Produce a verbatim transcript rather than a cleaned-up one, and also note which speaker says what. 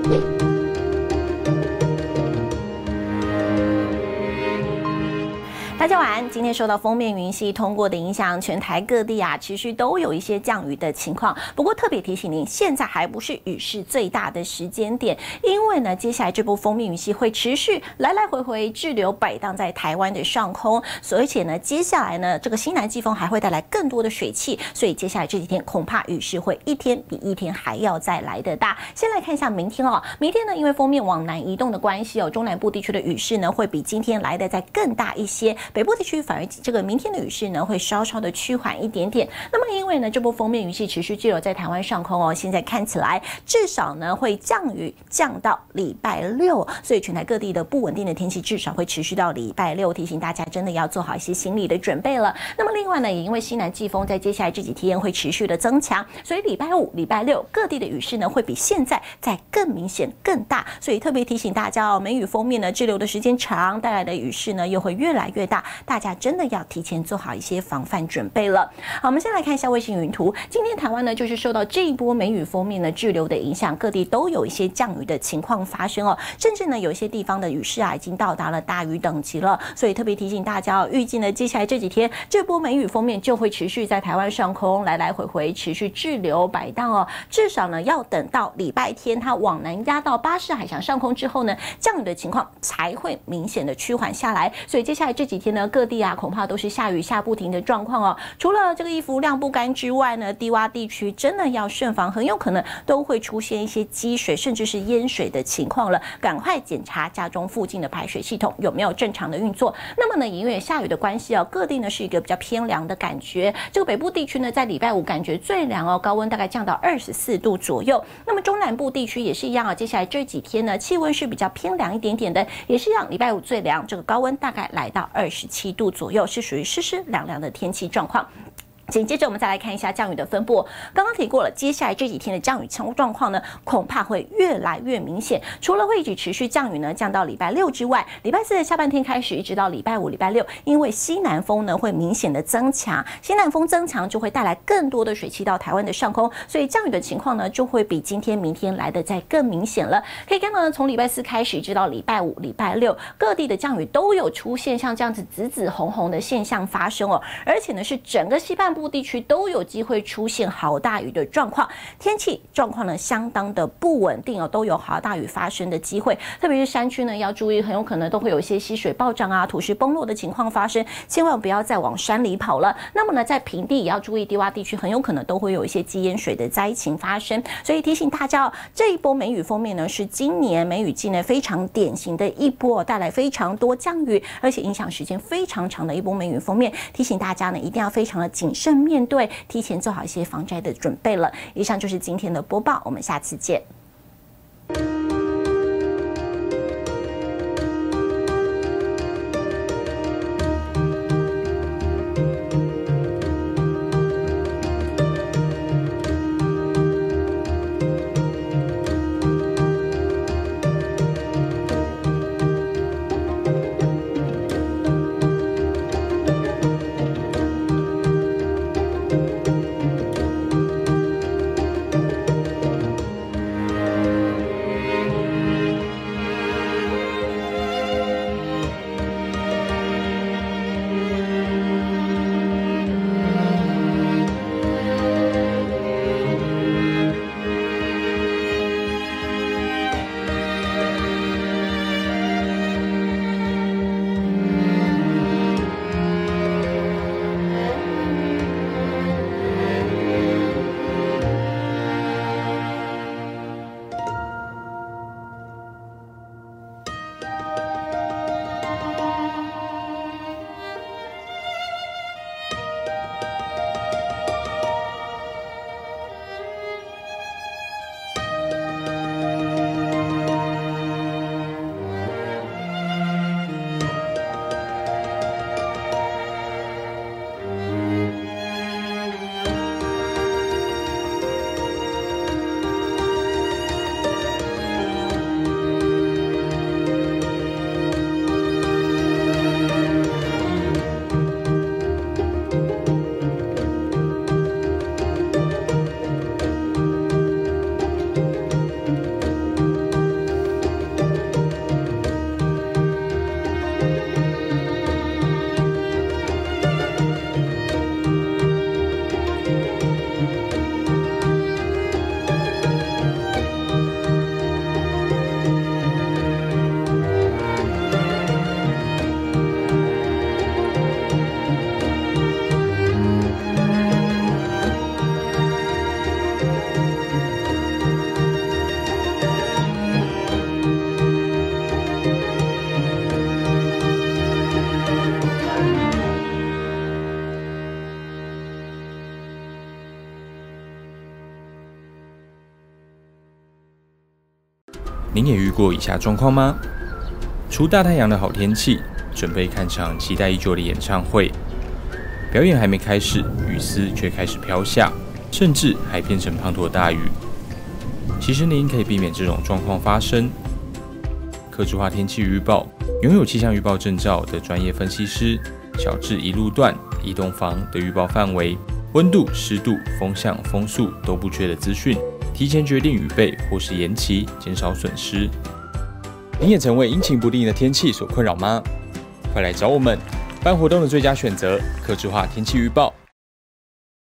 Speaker 1: 大家晚安。今天受到锋面云系通过的影响，全台各地啊持续都有一些降雨的情况。不过特别提醒您，现在还不是雨势最大的时间点，因为呢，接下来这波锋面云系会持续来来回回滞留摆荡在台湾的上空，而且呢，接下来呢，这个西南季风还会带来更多的水汽，所以接下来这几天恐怕雨势会一天比一天还要再来得大。先来看一下明天哦，明天呢，因为锋面往南移动的关系哦，中南部地区的雨势呢会比今天来的再更大一些。北部地区反而这个明天的雨势呢会稍稍的趋缓一点点。那么因为呢这波锋面云系持续滞留在台湾上空哦，现在看起来至少呢会降雨降到礼拜六，所以全台各地的不稳定的天气至少会持续到礼拜六，提醒大家真的要做好一些心理的准备了。那么另外呢，也因为西南季风在接下来这几天会持续的增强，所以礼拜五、礼拜六各地的雨势呢会比现在再更明显、更大，所以特别提醒大家哦，梅雨锋面呢滞留的时间长，带来的雨势呢又会越来越大。大家真的要提前做好一些防范准备了。好，我们先来看一下卫星云图。今天台湾呢，就是受到这一波梅雨锋面的滞留的影响，各地都有一些降雨的情况发生哦。甚至呢，有一些地方的雨势啊，已经到达了大雨等级了。所以特别提醒大家哦，预计呢，接下来这几天这波梅雨锋面就会持续在台湾上空来来回回持续滞留摆荡哦。至少呢，要等到礼拜天它往南压到巴士海峡上空之后呢，降雨的情况才会明显的趋缓下来。所以接下来这几天呢，各地啊恐怕都是下雨下不停的状况哦。除了这个衣服晾不干之外呢，低洼地区真的要慎防，很有可能都会出现一些积水甚至是淹水的情况了。赶快检查家中附近的排水系统有没有正常的运作。那么呢，因为下雨的关系哦，各地呢是一个比较偏凉的感觉。这个北部地区呢，在礼拜五感觉最凉哦，高温大概降到二十四度左右。那么中南部地区也是一样啊，接下来这几天呢，气温是比较偏凉一点点的，也是一样，礼拜五最凉，这个高温大概来到二十七度左右，是属于湿湿凉凉的天气状况。紧接着我们再来看一下降雨的分布。刚刚提过了，接下来这几天的降雨状况呢，恐怕会越来越明显。除了会一直持续降雨呢，降到礼拜六之外，礼拜四的下半天开始，一直到礼拜五、礼拜六，因为西南风呢会明显的增强，西南风增强就会带来更多的水汽到台湾的上空，所以降雨的情况呢就会比今天、明天来的再更明显了。可以看到呢，从礼拜四开始，一直到礼拜五、礼拜六，各地的降雨都有出现像这样子紫紫红红的现象发生哦，而且呢是整个西半部地区都有机会出现豪大雨的状况，天气状况呢相当的不稳定哦，都有豪大雨发生的机会。特别是山区呢要注意，很有可能都会有一些溪水暴涨啊、土石崩落的情况发生，千万不要再往山里跑了。那么呢，在平地也要注意，低洼地区很有可能都会有一些积淹水的灾情发生。所以提醒大家哦，这一波梅雨锋面呢是今年梅雨季呢非常典型的一波，带来非常多降雨，而且影响时间非常长的一波梅雨锋面。提醒大家呢，一定要非常的谨慎面对。对，提前做好一些防灾的准备了。以上就是今天的播报，我们下次见。
Speaker 2: 您也遇过以下状况吗？出大太阳的好天气，准备看场期待已久的演唱会，表演还没开始，雨丝却开始飘下，甚至还变成滂沱大雨。其实您可以避免这种状况发生。客制化天气预报，拥有气象预报证照的专业分析师，小至一路段、一栋房的预报范围、温度、湿度、风向、风速都不缺的资讯，提前决定预备或是延期，减少损失。你也曾为阴晴不定的天气所困扰吗？快来找我们！办活动的最佳选择，客制化天气预报。